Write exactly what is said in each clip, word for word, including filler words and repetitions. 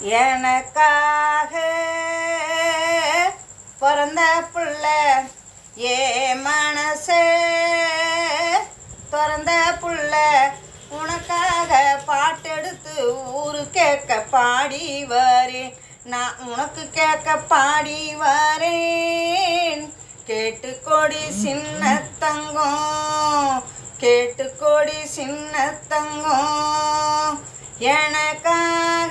எனக்காக பிறந்த புள்ள ஏ மனசே பிறந்த புள்ள உனக்காக பாட்டெடுத்து ஊரு கேட்க பாடி வரேன். நான் உனக்கு கேட்க பாடி வரேன். கேட்டுக்கொடி சின்ன தங்கம், கேட்டுக்கொடி சின்ன தங்கம். எனக்காக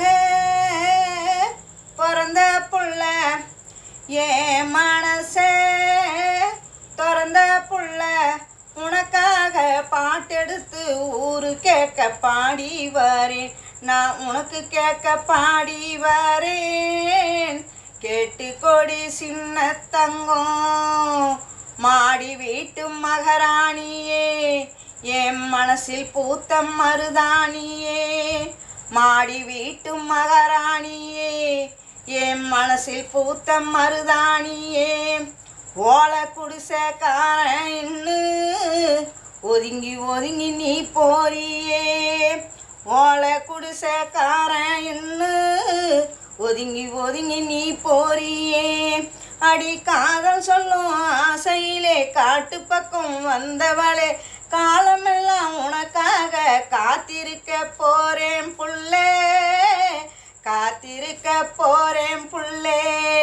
பிறந்த புள்ள ஏ மனசே திறந்த புள்ள உனக்காக பாட்டெடுத்து ஊரு கேட்க பாடி வரேன். நான் உனக்கு கேட்க பாடி வரேன். கேட்டுக்கொடி சின்ன தங்கம், மாடி வீட்டு மகாராணியே என் மனசில் பூத்த மருதாணியே. மாடி வீட்டு மகாராணியே என் மனசில் பூத்த மருதாணியே. ஓலை குடிசைக்காரன் இன்னு ஒதுங்கி ஒதுங்கி நீ போறியே. ஓலை குடிசைக்காரன் இன்னு ஒதுங்கி ஒதுங்கி நீ போறியே. அடி காதல் சொல்லும் ஆசையிலே காட்டு பக்கம் வந்தவளே, காலமெல்லாம் உனக்காக காத்திருக்க போறேன் புள்ளே, காத்திருக்க போறேன் புள்ளே.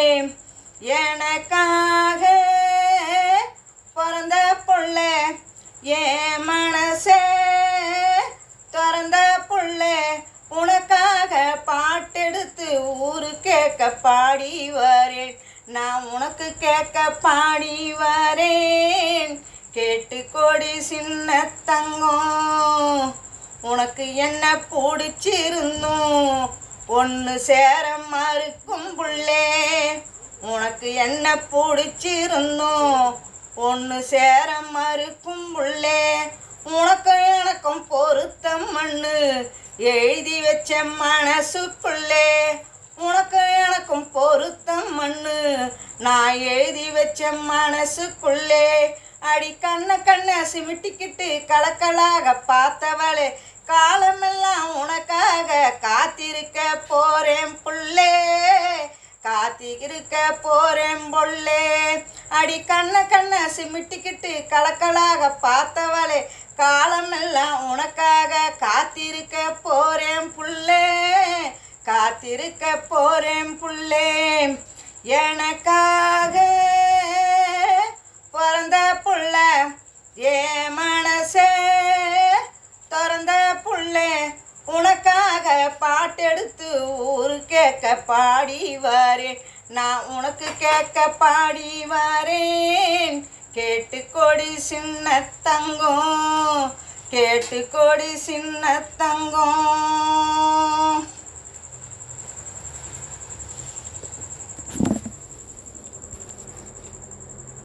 எனக்காக பிறந்த புள்ளே ஏ மனசே திறந்த புள்ளே உனக்காக பாட்டெடுத்து ஊரு கேட்க பாடி வரேன். நான் உனக்கு கேட்க பாடி வரேன். கேட்டுக்கொடி சின்ன தங்கம், உனக்கு என்ன பிடிச்சிருந்தோம் ஒன்று சேர மறுக்கும் புள்ளே. உனக்கு என்ன பிடிச்சிருந்தோம் ஒன்று சேர மறுக்கும் புள்ளே. உனக்கு எனக்கும் பொருத்தம் மண்ணு எழுதி வச்ச மனசுக்குள்ளே. உனக்கு எனக்கும் பொருத்தம் மண்ணு நான் எழுதி வச்ச மனசுக்குள்ளே. அடி கண்ண கண்ண சிமிட்டிக்கிட்டு கலக்கலாக பார்த்தவளே, காலமெல்லாம் உனக்காக காத்திருக்க போறேன் புள்ளே, காத்திருக்க போறேன் புள்ளே. அடி கண்ண கண்ண சிமிட்டிக்கிட்டு கலக்கலாக பார்த்தவளே, காலமெல்லாம் உனக்காக காத்திருக்க போறேன் புள்ளே, காத்திருக்க போறேன் புள்ளே. எனக்காக பிறந்த புள்ள ஏ மனசே திறந்த புள்ளே உனக்காக பாட்டெடுத்து ஊரு கேட்க பாடி வரேன். நான் உனக்கு கேட்க பாடி வரேன். கேட்டுக்கொடி சின்ன தங்கம், கேட்டுக்கொடி சின்ன தங்கம்.